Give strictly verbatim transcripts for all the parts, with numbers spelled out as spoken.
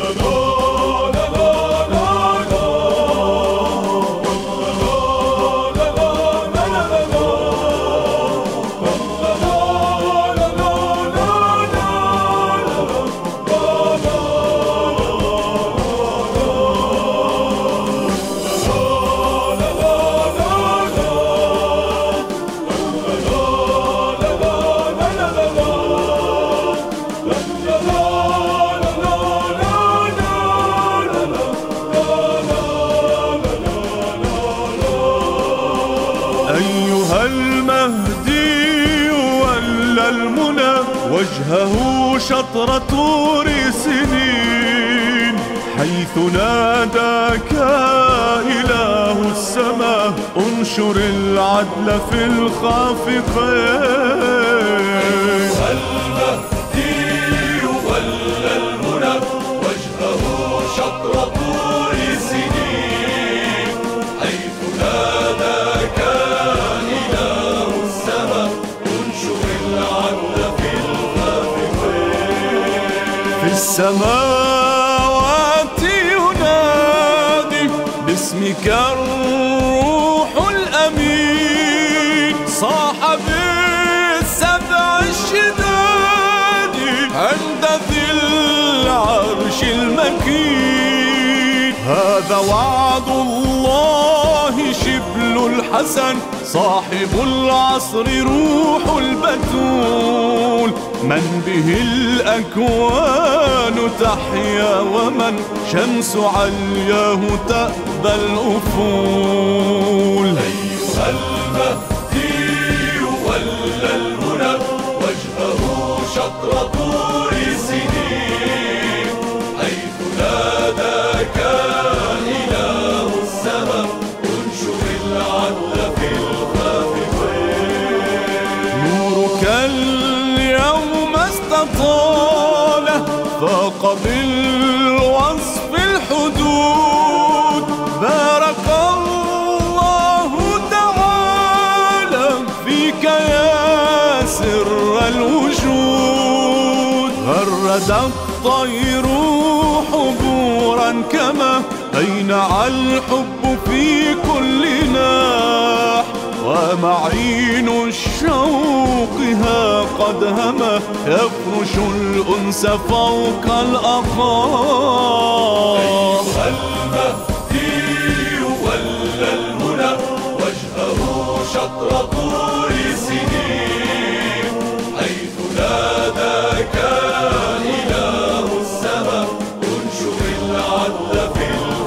أيها المهدي ولى المنى وجهه شطر طور سنين، حيث ناداك إله السماء انشر العدل في الخافقين. أيها المهدي ولى المنى وجهه شطر طور سنين، حيث ناداك إله السماء انشر العدل في الخافقين. في السماوات ينادي باسمك الروح الأمين، صاح بالسبع الشداد عند ذي العرش المكين. هذا وعد الله شبل الحسن صاحب العصر روح البتول، من به الأكوان تحيا ومن شمس علياه تأبى الأفول. أيها المهدي ولى المنى وجهه شطر طور سنين، حيث ناداك إله السماء انشر العدل في الخافقين. نورك اليوم استطال فاق بالوصف الحدود، بارك الله تعالى فيك يا سر الوجود. غرد الطير حبورا كما أينع الحب في كل ناح، ومعين الشوق ها قد هما يفرش الأنس فوق الأقاح. أيها المهدي ولى المنى وجهه شطر طور سنين، حيث ناداك إله السماء انشر العدل في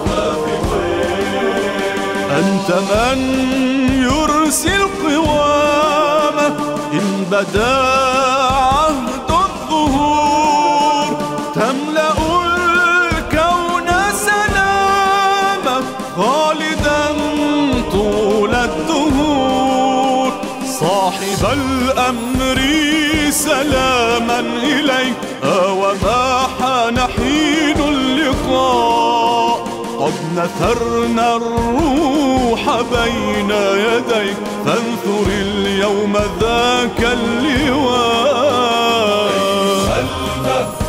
الخافقين. أنت من يرسي القوامة إن بدا عهد الظهور، تملأ الكون سلاما خالدا طول الدهور. صاحب الأمر سلاما إليك وما حان حين اللقاء، قد نثرنا الروح بين يديك فانثر اليوم ذاك اللواء. أيها المهدي